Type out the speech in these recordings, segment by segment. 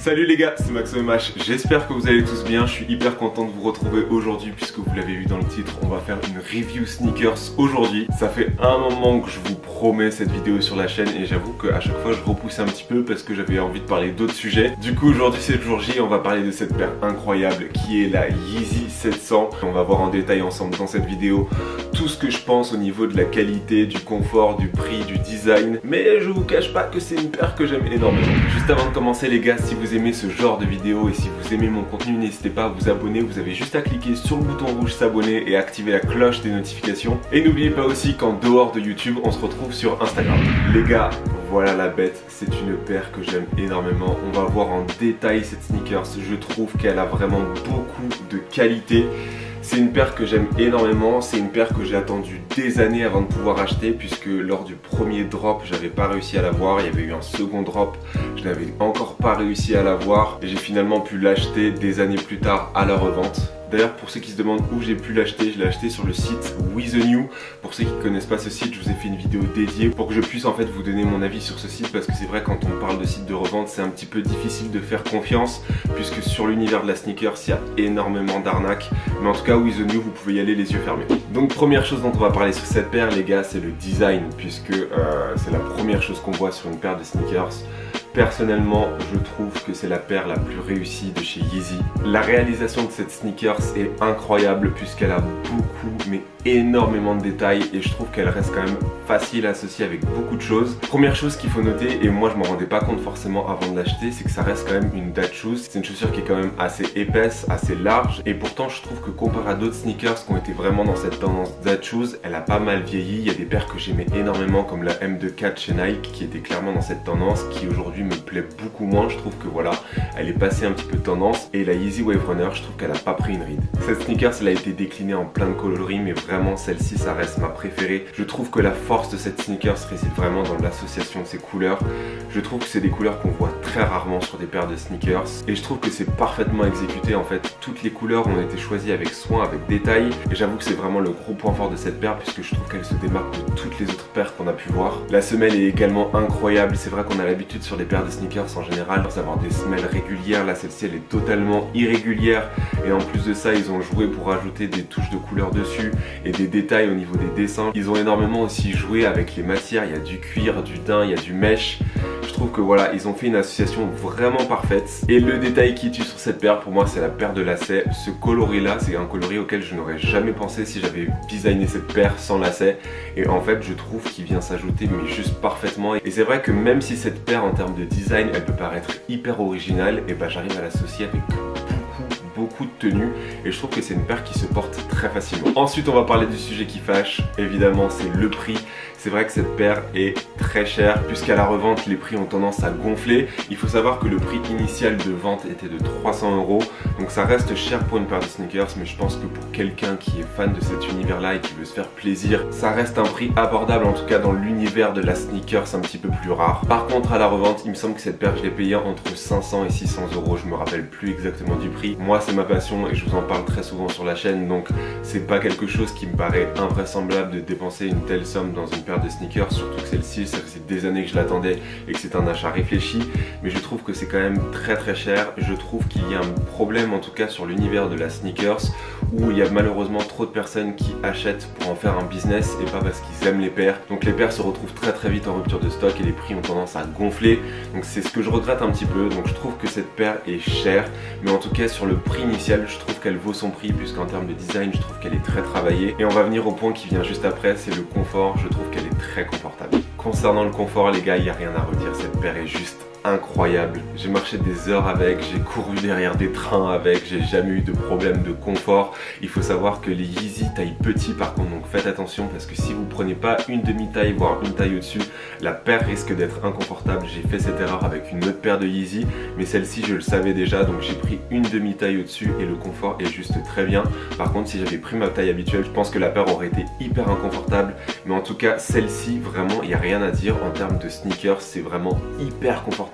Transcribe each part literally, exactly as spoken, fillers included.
Salut les gars, c'est MaxoMH, j'espère que vous allez tous bien, je suis hyper content de vous retrouver aujourd'hui puisque vous l'avez vu dans le titre, on va faire une review sneakers aujourd'hui. Ça fait un moment que je vous promets cette vidéo sur la chaîne et j'avoue qu'à chaque fois je repousse un petit peu parce que j'avais envie de parler d'autres sujets. Du coup aujourd'hui c'est le jour J et on va parler de cette paire incroyable qui est la Yeezy sept cents. On va voir en détail ensemble dans cette vidéo tout ce que je pense au niveau de la qualité, du confort, du prix, du design. Mais je vous cache pas que c'est une paire que j'aime énormément. Juste avant de commencer les gars, si vous aimez ce genre de vidéo et si vous aimez mon contenu, n'hésitez pas à vous abonner. Vous avez juste à cliquer sur le bouton rouge s'abonner et activer la cloche des notifications. Et n'oubliez pas aussi qu'en dehors de YouTube, on se retrouve sur Instagram. Les gars, voilà la bête, c'est une paire que j'aime énormément. On va voir en détail cette sneakers. Je trouve qu'elle a vraiment beaucoup de qualité. C'est une paire que j'aime énormément, c'est une paire que j'ai attendu des années avant de pouvoir acheter puisque lors du premier drop j'avais pas réussi à l'avoir, il y avait eu un second drop, je n'avais encore pas réussi à l'avoir et j'ai finalement pu l'acheter des années plus tard à la revente. D'ailleurs pour ceux qui se demandent où j'ai pu l'acheter, je l'ai acheté sur le site We The New. Pour ceux qui ne connaissent pas ce site, je vous ai fait une vidéo dédiée pour que je puisse en fait vous donner mon avis sur ce site parce que c'est vrai quand on parle de site de revente c'est un petit peu difficile de faire confiance puisque sur l'univers de la sneakers il y a énormément d'arnaques. Mais en tout cas We The New vous pouvez y aller les yeux fermés. Donc première chose dont on va parler sur cette paire les gars c'est le design puisque euh, c'est la première chose qu'on voit sur une paire de sneakers. Personnellement, je trouve que c'est la paire la plus réussie de chez Yeezy. La réalisation de cette sneakers est incroyable puisqu'elle a beaucoup, mais énormément de détails et je trouve qu'elle reste quand même facile à associer avec beaucoup de choses. Première chose qu'il faut noter, et moi je m'en rendais pas compte forcément avant de l'acheter, c'est que ça reste quand même une dad shoes. C'est une chaussure qui est quand même assez épaisse, assez large et pourtant je trouve que comparé à d'autres sneakers qui ont été vraiment dans cette tendance dad shoes, elle a pas mal vieilli. Il y a des paires que j'aimais énormément comme la M deux quatre chez Nike qui était clairement dans cette tendance qui aujourd'hui me plaît beaucoup moins. Je trouve que voilà, elle est passée un petit peu de tendance et la Yeezy Wave Runner, je trouve qu'elle a pas pris une ride. Cette sneakers, elle a été déclinée en plein de coloris mais vraiment celle-ci ça reste ma préférée. Je trouve que la force de cette sneakers réside vraiment dans l'association de ses couleurs. Je trouve que c'est des couleurs qu'on voit très rarement sur des paires de sneakers et je trouve que c'est parfaitement exécuté. En fait toutes les couleurs ont été choisies avec soin, avec détail et j'avoue que c'est vraiment le gros point fort de cette paire puisque je trouve qu'elle se démarque de toutes les autres paires qu'on a pu voir. La semelle est également incroyable. C'est vrai qu'on a l'habitude sur les paires de sneakers en général d'avoir des semelles régulières. Là celle-ci elle est totalement irrégulière et en plus de ça ils ont joué pour ajouter des touches de couleur dessus et des détails au niveau des dessins. Ils ont énormément aussi joué avec les matières, il y a du cuir, du daim, il y a du mesh. Je trouve que voilà, ils ont fait une association vraiment parfaite. Et le détail qui tue sur cette paire pour moi c'est la paire de lacets. Ce coloris là c'est un coloris auquel je n'aurais jamais pensé si j'avais designé cette paire sans lacets. Et en fait je trouve qu'il vient s'ajouter mais juste parfaitement. Et c'est vrai que même si cette paire en termes de design elle peut paraître hyper originale, et bah j'arrive à l'associer avec beaucoup de tenues et je trouve que c'est une paire qui se porte très facilement. Ensuite on va parler du sujet qui fâche, évidemment c'est le prix. C'est vrai que cette paire est très chère puisqu'à la revente les prix ont tendance à gonfler. Il faut savoir que le prix initial de vente était de trois cents euros, donc ça reste cher pour une paire de sneakers, mais je pense que pour quelqu'un qui est fan de cet univers là et qui veut se faire plaisir, ça reste un prix abordable, en tout cas dans l'univers de la sneakers un petit peu plus rare. Par contre à la revente il me semble que cette paire je l'ai payée entre cinq cents et six cents euros, je me rappelle plus exactement du prix. Moi c'est ma passion et je vous en parle très souvent sur la chaîne, donc c'est pas quelque chose qui me paraît invraisemblable de dépenser une telle somme dans une paire de sneakers, surtout que celle-ci ça faisait des années que je l'attendais et que c'est un achat réfléchi, mais je trouve que c'est quand même très très cher. Je trouve qu'il y a un problème en tout cas sur l'univers de la sneakers où il y a malheureusement trop de personnes qui achètent pour en faire un business et pas parce qu'ils aiment les paires. Donc les paires se retrouvent très très vite en rupture de stock et les prix ont tendance à gonfler, donc c'est ce que je regrette un petit peu. Donc je trouve que cette paire est chère, mais en tout cas sur le prix initial je trouve qu'elle vaut son prix puisqu'en termes de design je trouve qu'elle est très travaillée. Et on va venir au point qui vient juste après, c'est le confort. Je trouve qu'elle est très confortable. Concernant le confort les gars, il n'y a rien à redire, cette paire est juste incroyable. J'ai marché des heures avec, j'ai couru derrière des trains avec, j'ai jamais eu de problème de confort. Il faut savoir que les Yeezy taille petit par contre, donc faites attention parce que si vous prenez pas une demi-taille voire une taille au-dessus, la paire risque d'être inconfortable. J'ai fait cette erreur avec une autre paire de Yeezy, mais celle-ci je le savais déjà, donc j'ai pris une demi-taille au-dessus et le confort est juste très bien. Par contre si j'avais pris ma taille habituelle, je pense que la paire aurait été hyper inconfortable, mais en tout cas celle-ci vraiment il n'y a rien à dire en termes de sneakers, c'est vraiment hyper confortable.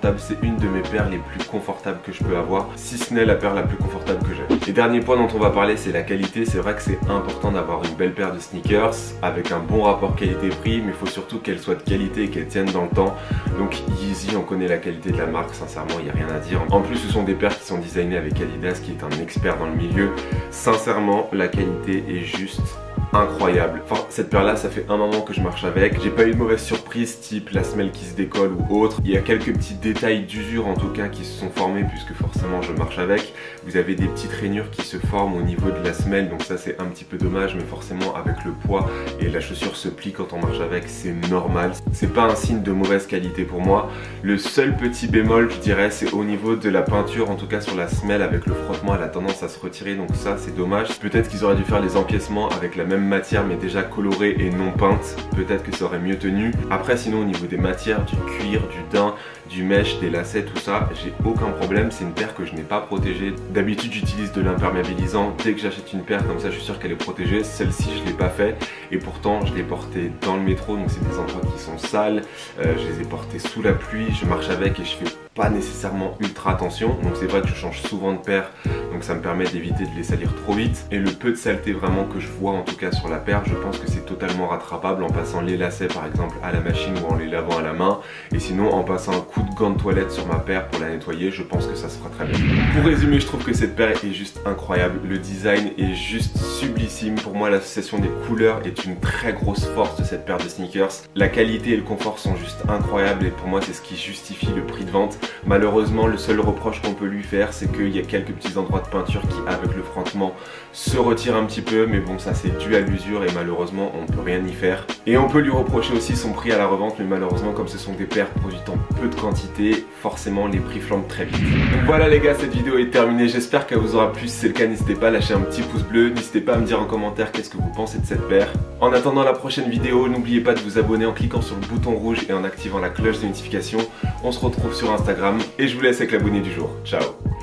confortable, c'est une de mes paires les plus confortables que je peux avoir, si ce n'est la paire la plus confortable que j'ai. Et dernier point dont on va parler, c'est la qualité. C'est vrai que c'est important d'avoir une belle paire de sneakers avec un bon rapport qualité-prix, mais il faut surtout qu'elle soit de qualité et qu'elle tienne dans le temps. Donc Yeezy, on connaît la qualité de la marque, sincèrement il n'y a rien à dire. En plus ce sont des paires qui sont designées avec Adidas qui est un expert dans le milieu. Sincèrement la qualité est juste incroyable. Enfin, cette paire là, ça fait un moment que je marche avec. J'ai pas eu de mauvaise surprise type la semelle qui se décolle ou autre. Il y a quelques petits détails d'usure en tout cas qui se sont formés puisque forcément je marche avec. Vous avez des petites rainures qui se forment au niveau de la semelle, donc ça c'est un petit peu dommage, mais forcément avec le poids et la chaussure se plie quand on marche avec, c'est normal. C'est pas un signe de mauvaise qualité pour moi. Le seul petit bémol, je dirais, c'est au niveau de la peinture, en tout cas sur la semelle, avec le frottement, elle a tendance à se retirer, donc ça c'est dommage. Peut-être qu'ils auraient dû faire les empiècements avec la même matière mais déjà colorée et non peinte, peut-être que ça aurait mieux tenu. Après sinon au niveau des matières, du cuir, du daim, du mesh, des lacets, tout ça, j'ai aucun problème. C'est une paire que je n'ai pas protégée. D'habitude j'utilise de l'imperméabilisant dès que j'achète une paire, comme ça je suis sûr qu'elle est protégée. Celle-ci je ne l'ai pas fait et pourtant je l'ai portée dans le métro, donc c'est des endroits qui sont sales. euh, je les ai portés sous la pluie, je marche avec et je fais pas nécessairement ultra attention, donc c'est vrai que je change souvent de paire, donc ça me permet d'éviter de les salir trop vite. Et le peu de saleté vraiment que je vois en tout cas sur la paire, je pense que c'est totalement rattrapable en passant les lacets par exemple à la machine ou en les lavant à la main, et sinon en passant un coup de gant de toilette sur ma paire pour la nettoyer, je pense que ça se fera très bien. Pour résumer, je trouve que cette paire est juste incroyable, le design est juste sublissime. Pour moi l'association des couleurs est une très grosse force de cette paire de sneakers. La qualité et le confort sont juste incroyables et pour moi c'est ce qui justifie le prix de vente. Malheureusement le seul reproche qu'on peut lui faire, c'est qu'il y a quelques petits endroits de peinture qui avec le frottement se retirent un petit peu, mais bon ça c'est dû à l'usure et malheureusement on peut rien y faire. Et on peut lui reprocher aussi son prix à la revente, mais malheureusement comme ce sont des paires produites en peu de quantité, forcément les prix flambent très vite. Donc voilà les gars, cette vidéo est terminée, j'espère qu'elle vous aura plu. Si c'est le cas, n'hésitez pas à lâcher un petit pouce bleu, n'hésitez pas à me dire en commentaire qu'est-ce que vous pensez de cette paire. En attendant la prochaine vidéo, n'oubliez pas de vous abonner en cliquant sur le bouton rouge et en activant la cloche de notification. On se retrouve sur Instagram et je vous laisse avec l'abonné du jour. Ciao.